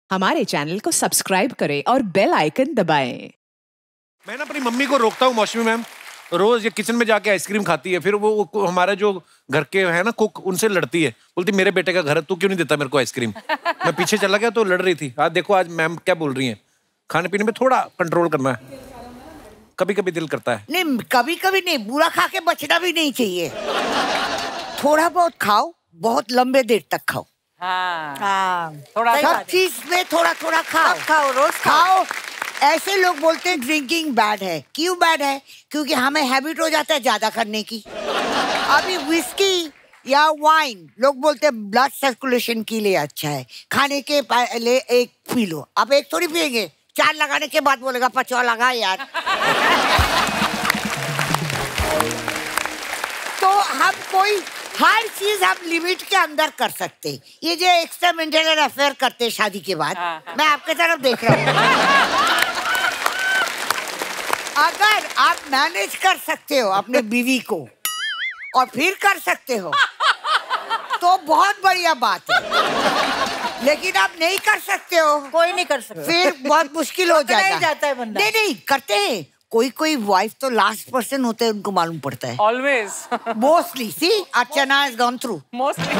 हमारे चैनल को सब्सक्राइब करें और बेल आइकन दबाएं। मैं ना अपनी मम्मी को रोकता हूँ, मौसमी मैम रोज ये किचन में जाके आइसक्रीम खाती है, फिर वो हमारे जो घर के है ना कुक, उनसे लड़ती है, बोलती मेरे बेटे का घर है, तू क्यों नहीं देता मेरे को आइसक्रीम। मैं पीछे चला गया तो लड़ रही थी। आज देखो आज मैम क्या बोल रही हैं, खाने पीने में थोड़ा कंट्रोल करना है। कभी कभी दिल करता है। नहीं, कभी कभी नहीं, बुरा खा के बचना भी नहीं चाहिए। थोड़ा बहुत खाओ, बहुत लंबे देर तक खाओ। हाँ। थोड़ा सब चीज में थोड़ा थोड़ा खाओ, रोज खाओ। ऐसे लोग बोलते हैं ड्रिंकिंग बैड है। क्यों बैड है? क्योंकि हमें हैबिट हो जाता है ज्यादा करने की। अभी विस्की या वाइन लोग बोलते हैं ब्लड सर्कुलेशन के लिए अच्छा है, खाने के पहले एक पी लो। अब एक थोड़ी पिएंगे, 4 लगाने के बाद बोलेगा 5वां लगा यार। तो हम कोई हर चीज हम लिमिट के अंदर कर सकते। ये जो एक्स्ट्रा मेंटल अफेयर करते हैं शादी के बाद, मैं आपके तरफ देख रहा हूँ। अगर आप मैनेज कर सकते हो अपने बीवी को और फिर कर सकते हो तो बहुत बढ़िया बात है। लेकिन आप नहीं कर सकते हो, कोई नहीं कर सकता, फिर बहुत मुश्किल हो जाएगा। जाता है बंदा। नहीं करते हैं। कोई वाइफ तो लास्ट पर्सन होते हैं, उनको मालूम पड़ता है। Always mostly see Archana has gone through mostly.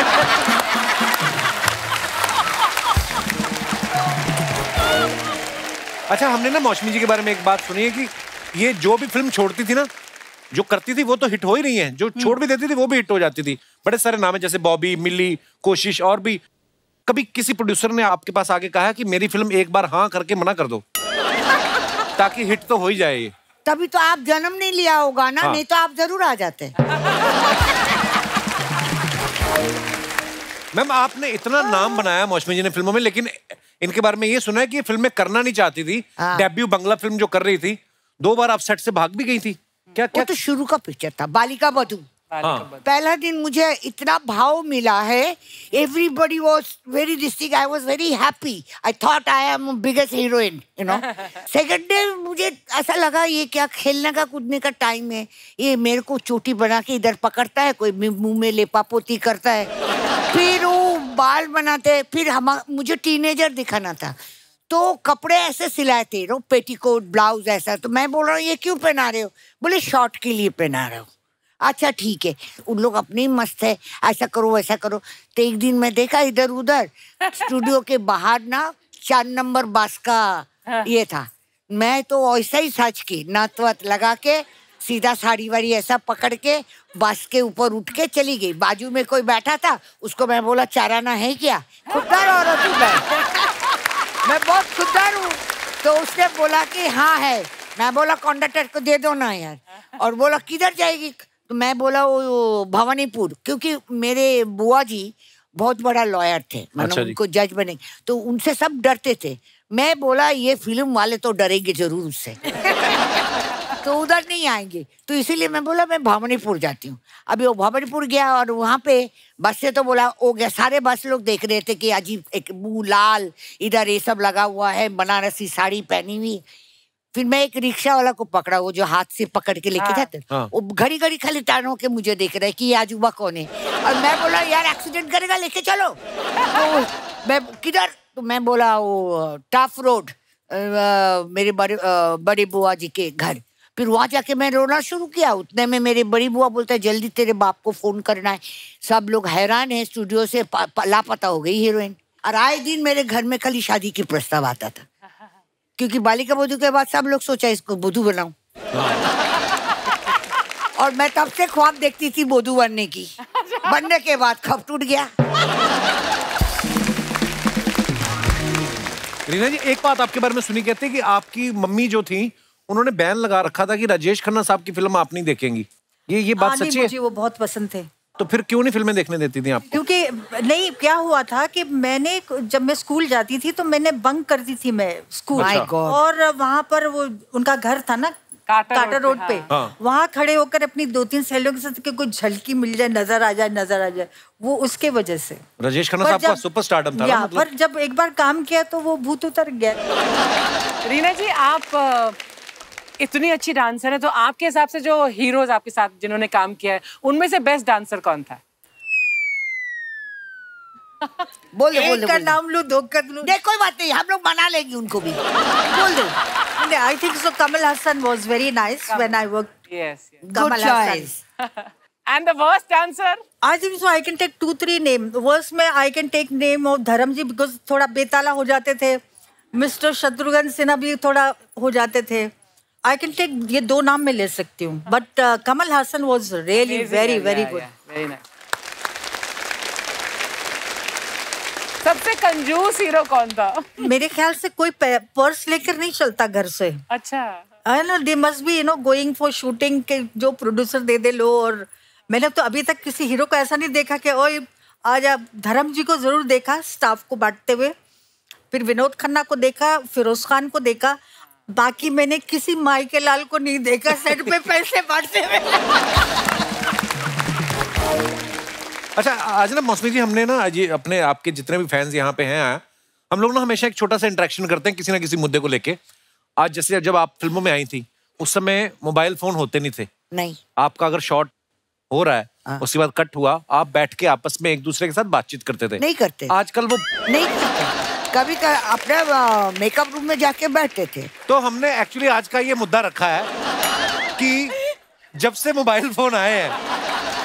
अच्छा, हमने ना मौसमी जी के बारे में एक बात सुनी है कि ये जो भी फिल्म छोड़ती थी ना, जो करती थी वो तो हिट हो ही रही है, जो छोड़ भी देती थी वो भी हिट हो जाती थी। बड़े सारे नाम है जैसे बॉबी, मिली, कोशिश और भी। कभी किसी प्रोड्यूसर ने आपके पास आके कहा कि मेरी फिल्म एक बार हाँ करके मना कर दो ताकि हिट तो हो ही जाए ये? तभी तो आप जन्म नहीं लिया होगा ना। हाँ। नहीं तो आप जरूर आ जाते। मैम आपने इतना नाम बनाया मौसमी जी ने फिल्मों में, लेकिन इनके बारे में ये सुना है कि ये फिल्में करना नहीं चाहती थी। हाँ। डेब्यू बंगला फिल्म जो कर रही थी, 2 बार आप सेट से भाग भी गई थी। क्या वो तो शुरू का पिक्चर था, बालिका बधू। हाँ। पहला दिन मुझे इतना भाव मिला है। Everybody was very distinct, I was very happy. I thought I am biggest heroine, you know. Second day मुझे ऐसा लगा ये क्या खेलने का कूदने का टाइम है, ये मेरे को चोटी बना के इधर पकड़ता है, कोई मुंह में लेपापोती करता है, फिर वो बाल बनाते, फिर मुझे टीनेजर दिखाना था तो कपड़े ऐसे सिलाए थे, पेटीकोट ब्लाउज ऐसा। तो मैं बोल रहा हूँ ये क्यों पहना रहे हो? बोले शॉर्ट के लिए पहना रहे हो। अच्छा ठीक है, उन लोग अपने ही मस्त है, ऐसा करो वैसा करो। तो एक दिन मैं देखा इधर उधर स्टूडियो के बाहर ना 4 नंबर बस का ये था। मैं तो ऐसा ही सच की नथ वथ लगा के सीधा साड़ी वाड़ी ऐसा पकड़ के बस के ऊपर उठ के चली गई। बाजू में कोई बैठा था, उसको मैं बोला चाराना है क्या? खुददार औरत हूँ मैं बहुत खुददार हूँ। तो उसने बोला कि हाँ है। मैं बोला कंडक्टर को दे दो ना यार। और बोला किधर जाएगी? तो मैं बोला वो भवानीपुर, क्योंकि मेरे बुआ जी बहुत बड़ा लॉयर थे, मतलब उनको जज बने, तो उनसे सब डरते थे। मैं बोला ये फिल्म वाले तो डरेंगे जरूर उससे। तो उधर नहीं आएंगे, तो इसीलिए मैं बोला मैं भवानीपुर जाती हूँ। अभी वो भवानीपुर गया और वहाँ पे बस से तो बोला हो गया। सारे बस लोग देख रहे थे कि अजीब, एक मुंह लाल, इधर ये सब लगा हुआ है, बनारसी साड़ी पहनी हुई। फिर मैं एक रिक्शा वाला को पकड़ा, वो जो हाथ से पकड़ के लेके जाते। वो घड़ी घड़ी खाली टाण होके मुझे देख रहा है कि ये आजूबा कौन है। और मैं बोला यार एक्सीडेंट करेगा, लेके चलो। तो मैं किधर? तो मैं बोला वो टफ रोड, मेरे बड़े बुआ जी के घर। फिर वहां जाके मैं रोना शुरू किया। उतने में मेरे बड़ी बुआ बोलता है जल्दी तेरे बाप को फोन करना है, सब लोग हैरान है, स्टूडियो से लापता हो गई हीरोइन। और आए दिन मेरे घर में खाली शादी की प्रस्ताव आता था, क्योंकि बालिका बधू के बाद सब लोग सोचा इसको बधू बनाऊं। और मैं तब से ख्वाब देखती थी बधू बनने की। बनने के बाद ख्वाब टूट गया। रीना जी, एक बात आपके बारे में सुनी, कहते हैं कि आपकी मम्मी जो थी उन्होंने बैन लगा रखा था कि राजेश खन्ना साहब की फिल्म आप नहीं देखेंगी। ये बात सच्ची है? मुझे वो बहुत पसंद थे। तो फिर क्यों नहीं फिल्में देखने देती थी आपको? क्योंकि नहीं, क्या हुआ था कि मैंने जब मैं स्कूल जाती थी तो मैंने बंक करती थी मैं स्कूल। और वहाँ पर वो उनका घर था ना काटा रोड पे। हाँ। वहाँ खड़े होकर अपनी 2-3 सहेलियों के साथ कोई झलकी मिल जाए, नजर आ जाए, वो उसके वजह से। राजेश खन्ना साहब का सुपरस्टारडम था मतलब। पर जब एक बार काम किया तो वो भूत उतर गया। रीना जी, आप इतनी अच्छी डांसर है, तो आपके हिसाब से जो हीरोज आपके साथ जिन्होंने काम किया है, उनमें से बेस्ट डांसर कौन था? बोल एक दो का नाम लूं, दो का लूं। नहीं कोई बात नहीं, हम लोग मना लेंगे उनको भी। बोल दो। I think so. Kamal Hassan was very nice when I worked. Yes. Good choice. And the worst answer? I think so. I can take 2-3 names. Worst में I can take name of Dharamji because थोड़ा बेताला हो जाते थे. Mr. Shatrughan Sinha भी थोड़ा हो जाते थे. I can take ये 2 नाम मैं ले सकती हूँ. But Kamal Hassan was really very good. Very nice. सबसे कंजूस हीरो कौन था? मेरे ख्याल से कोई पर्स लेकर नहीं चलता घर से. अच्छा. I know they must be going for shooting के जो प्रोड्यूसर दे लो. और मैंने तो अभी तक किसी हीरो को ऐसा नहीं देखा कि ओए आज आप धर्म जी को जरूर देखा स्टाफ को बांटते हुए, फिर विनोद खन्ना को देखा, फिरोज खान को देखा, बाकी मैंने किसी माई के लाल को नहीं देखा सेट पे पैसे बांटते हुए. अच्छा आज ना मौसमी जी हमने ना आज अपने आपके जितने भी फैंस यहाँ पे हैं, हम लोग ना हमेशा एक छोटा सा इंटरेक्शन करते हैं किसी ना किसी मुद्दे को लेके. आज जैसे जब आप फिल्मों में आई थी उस समय मोबाइल फोन होते नहीं थे. नहीं. आपका अगर शॉट हो रहा है उसके बाद कट हुआ, आप बैठ के आपस में एक दूसरे के साथ बातचीत करते थे. नहीं करते. आजकल वो नहीं करते. कभी अपने मेकअप रूम में जाके बैठते थे. तो हमने एक्चुअली आज का ये मुद्दा रखा है कि जब से मोबाइल फोन आए हैं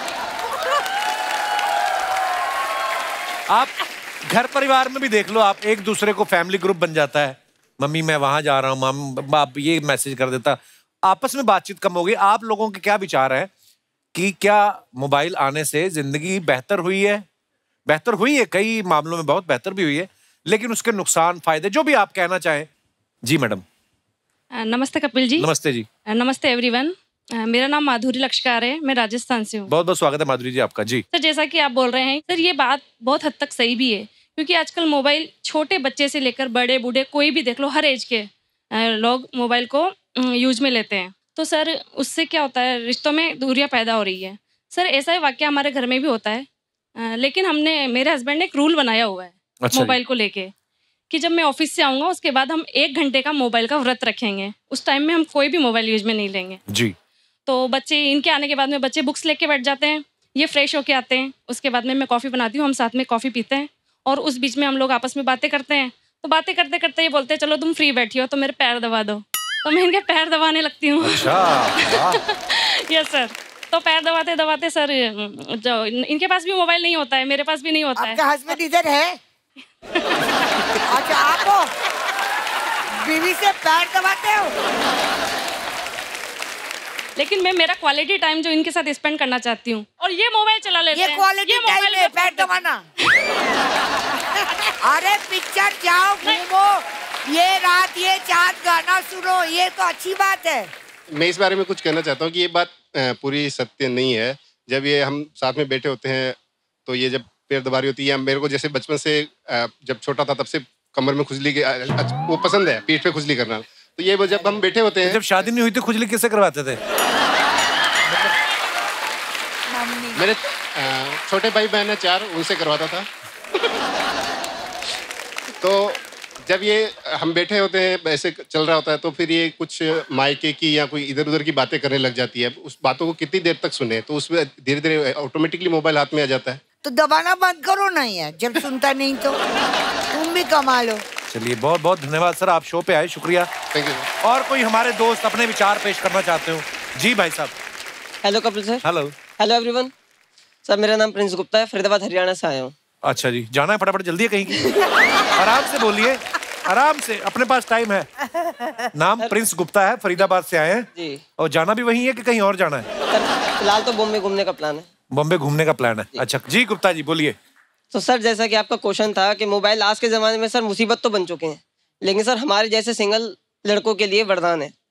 आप घर परिवार में भी देख लो, आप एक दूसरे को फैमिली ग्रुप बन जाता है. मम्मी मैं वहां जा रहा हूँ, बाप ये मैसेज कर देता, आपस में बातचीत कम हो गई. आप लोगों के क्या विचार हैं कि क्या मोबाइल आने से जिंदगी बेहतर हुई है? बेहतर हुई है, कई मामलों में बहुत बेहतर भी हुई है, लेकिन उसके नुकसान फायदे जो भी आप कहना चाहें. जी मैडम. नमस्ते कपिल जी. नमस्ते जी. नमस्ते एवरीवन. मेरा नाम माधुरी लक्ष्कार है, मैं राजस्थान से हूँ. बहुत बहुत स्वागत है माधुरी जी आपका. जी सर, जैसा कि आप बोल रहे हैं सर, ये बात बहुत हद तक सही भी है, क्योंकि आजकल मोबाइल छोटे बच्चे से लेकर बड़े बूढ़े कोई भी देख लो, हर एज के लोग मोबाइल को यूज में लेते हैं. तो सर उससे क्या होता है, रिश्तों में दूरियां पैदा हो रही है. सर ऐसा ही वाकया हमारे घर में भी होता है, लेकिन मेरे हस्बैंड ने एक रूल बनाया हुआ है मोबाइल को लेके कि जब मैं ऑफिस से आऊँगा उसके बाद हम 1 घंटे का मोबाइल का व्रत रखेंगे. उस टाइम में हम कोई भी मोबाइल यूज में नहीं लेंगे. जी. तो बच्चे इनके आने के बाद में बच्चे बुक्स लेके बैठ जाते हैं, ये फ्रेश होके आते हैं, उसके बाद में मैं कॉफ़ी बनाती हूँ, हम साथ में कॉफ़ी पीते हैं और उस बीच में हम लोग आपस में बातें करते हैं. तो बातें करते करते ये बोलते हैं चलो तुम फ्री बैठी हो तो मेरे पैर दबा दो, तो मैं इनके पैर दबाने लगती हूँ. Yes sir. तो पैर दबाते दबाते सर जो इनके पास भी मोबाइल नहीं होता है, मेरे पास भी नहीं होता है. आपका हस्बैंड इधर है? अच्छा आप बीवी से पैर दबाते हो? लेकिन मैं मेरा क्वालिटी टाइम जो इनके साथ स्पेंड करना चाहती हूँ, और ये मोबाइल चला लेते हैं. ये क्वालिटी टाइम है पैर दबाना? अरे पिक्चर जाओ, घूमो, ये रात ये चाँद गाना सुनो, ये तो अच्छी बात है. मैं इस बारे में कुछ कहना चाहता हूँ कि ये बात पूरी सत्य नहीं है. जब ये हम साथ में बैठे होते हैं तो ये जब पैर दबा रही होती है, मेरे को जैसे बचपन से जब छोटा था तब से कमर में खुजली वो पसंद है, पीठ पे खुजली करना. तो ये जब हम बैठे होते हैं. जब शादी नहीं हुई तो खुजली किससे करवाते थे? मेरे छोटे भाई बहन है 4, उनसे करवाता था. तो जब ये हम बैठे होते हैं ऐसे चल रहा होता है तो फिर ये कुछ मायके की या कोई इधर उधर की बातें करने लग जाती है. उस बातों को कितनी देर तक सुने, तो उसमें धीरे धीरे ऑटोमेटिकली मोबाइल हाथ में आ जाता है. तो दबाना बंद करो ना यार, जब सुनता नहीं तो तुम भी कमा लो. चलिए बहुत बहुत धन्यवाद सर, आप शो पे आए, शुक्रिया. Thank you. और कोई हमारे दोस्त अपने विचार पेश करना चाहते हो? जी भाई साहब. Hello Kapil sir. Hello. Hello everyone. Sir मेरा नाम प्रिंस गुप्ता है, फरीदाबाद हरियाणा से आया हूँ. अच्छा जी, जाना है फटाफट, जल्दी है कहीं की? आराम से बोलिए, आराम से, अपने पास टाइम है. नाम प्रिंस गुप्ता है, फरीदाबाद से आए हैं जी. और जाना भी वही है कि कहीं और जाना है? सर फिलहाल तो बॉम्बे घूमने का प्लान है. बॉम्बे घूमने का प्लान है. अच्छा जी गुप्ता जी बोलिए. तो सर जैसा कि आपका क्वेश्चन था कि मोबाइल आज के ज़माने में सर मुसीबत तो बन चुके हैं, लेकिन सर हमारे जैसे सिंगल लड़कों के लिए वरदान है.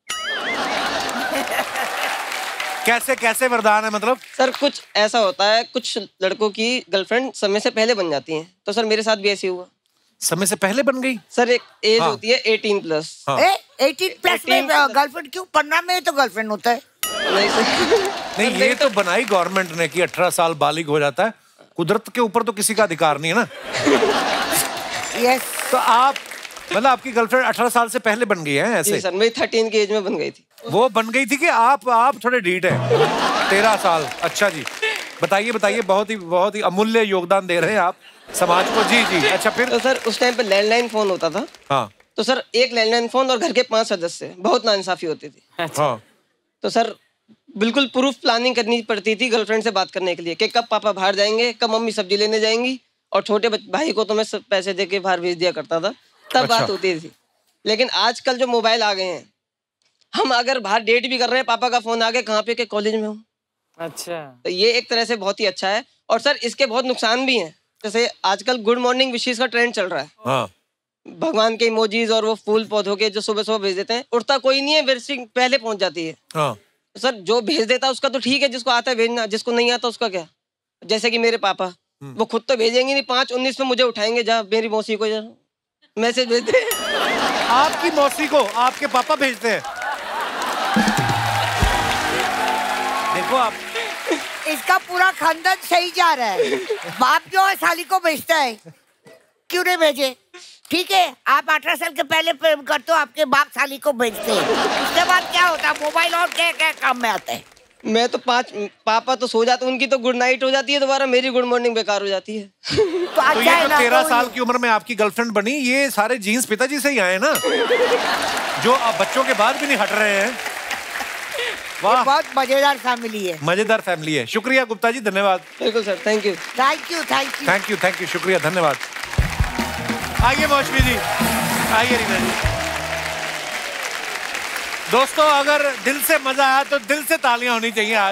कैसे कैसे वरदान है मतलब? सर कुछ ऐसा होता है, कुछ लड़कों की गर्लफ्रेंड समय से पहले बन जाती हैं, तो सर मेरे साथ भी ऐसे हुआ. समय से पहले बन गई? सर एक एज होती है 18+. 18+ में गर्लफ्रेंड क्यों? 15 में तो गर्लफ्रेंड होता है. नहीं सर. नहीं ये तो बनाई गवर्नमेंट ने कि 18 साल बालिग हो जाता है. कुदरत के ऊपर तो किसी का अधिकार नहीं है ना. यस. तो आप मतलब आपकी गर्लफ्रेंड 18 साल से पहले बन गई है ऐसे? जी सर, मेरी 13 की एज में बन गई थी. वो बन गई थी कि आप थोड़े ढीठ हैं? 13 साल. अच्छा जी बताइए बताइए, बहुत ही अमूल्य योगदान दे रहे हैं आप. समाज को, जी जी। अच्छा फिर? तो सर उस टाइम पे लैंडलाइन फोन होता था। हाँ। तो सर एक लैंडलाइन फोन और घर के 5 सदस्य, बहुत नाइंसाफी होती थी। हाँ। तो सर बिल्कुल प्रूफ प्लानिंग करनी पड़ती थी गर्लफ्रेंड से बात करने के लिए कि कब पापा बाहर जाएंगे, कब मम्मी सब्जी लेने जाएंगी, और छोटे भाई को तो मैं सब पैसे दे के बाहर भेज दिया करता था, तब बात होती थी। लेकिन आजकल जो मोबाइल आ गए हैं, हम अगर बाहर डेट भी कर रहे हैं, पापा का फोन आ गया, कहाँ पे, के कॉलेज में हूँ। अच्छा। तो ये एक तरह से बहुत ही अच्छा है। और सर इसके बहुत नुकसान भी हैं, जैसे आजकल गुड मॉर्निंग विशेष का ट्रेंड चल रहा है। हाँ। भगवान के इमोजीज और वो फूल पौधों के जो सुबह सुबह भेज देते हैं, उठता कोई नहीं है, विशिंग पहले पहुंच जाती है। हाँ। तो सर जो भेज देता है उसका तो ठीक है, जिसको आता है भेजना, जिसको नहीं आता उसका क्या। जैसे कि मेरे पापा, वो खुद तो भेजेंगे नहीं, 5:19 में मुझे उठाएंगे, जा मेरी मौसी को जा मैसेज भेजते हैं। आपकी मौसी को आपके पापा भेजते हैं? देखो आप, इसका पूरा खानदान सही जा रहा है। बाप जो है साली को भेजता है, क्यों नहीं भेजे? ठीक है, आप 18 साल के पहले प्रेम करते हो, आपके बाप साली को भेजते हैं। उसके बाद क्या होता है? मोबाइल और क्या क्या काम में आता है? मैं तो पापा तो सो जाते, उनकी तो गुड नाइट हो जाती है, दोबारा मेरी गुड मॉर्निंग बेकार हो जाती है। तो ये जो 13 साल की उम्र में आपकी गर्लफ्रेंड बनी, ये सारे जीन्स पिताजी से ही आए ना, जो अब बच्चों के बाद भी नहीं हट रहे हैं। वाह, बहुत मजेदार फैमिली है। मजेदार फैमिली है। शुक्रिया गुप्ता जी, धन्यवाद। बिल्कुल sir, thank you. Thank you, thank you, thank you, thank you, शुक्रिया, धन्यवाद। आइए मौसमी जी, आइए रीना जी। दोस्तों अगर दिल से मजा आया तो दिल से तालियां होनी चाहिए आज।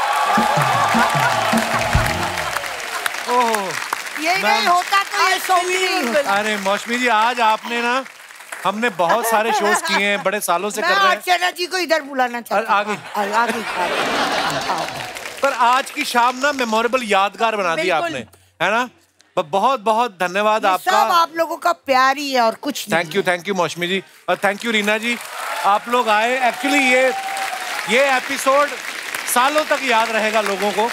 ओह, ये नहीं होता तो ये शो भी नहीं होता। अरे मौसमी जी, आज आपने ना, हमने बहुत सारे शोज किए हैं, बड़े सालों से कर रहे हैं। अर्चना जी को इधर बुलाना चाहता हूं। आगे। पर आज की शाम ना मेमोरेबल, यादगार बना दी आपने, है ना? बहुत बहुत धन्यवाद आपका। सब आप लोगों का प्यार ही है और कुछ नहीं। थैंक यू मौसमी जी, और थैंक यू रीना जी, आप लोग आए। एक्चुअली ये एपिसोड सालों तक याद रहेगा लोगों को।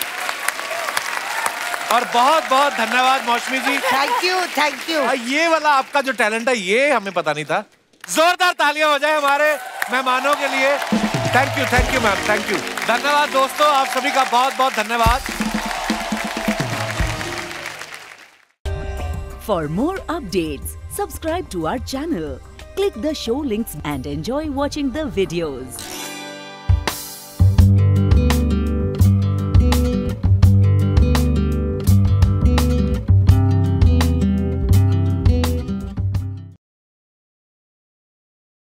और बहुत बहुत धन्यवाद Mousami ji. Thank you, thank you. ये वाला आपका जो टैलेंट है, ये हमें पता नहीं था। जोरदार तालियां हो जाए हमारे मेहमानों के लिए। Thank you ma'am, thank you. धन्यवाद दोस्तों, आप सभी का बहुत बहुत धन्यवाद। For more updates, subscribe to our channel, click the show links and enjoy watching the videos.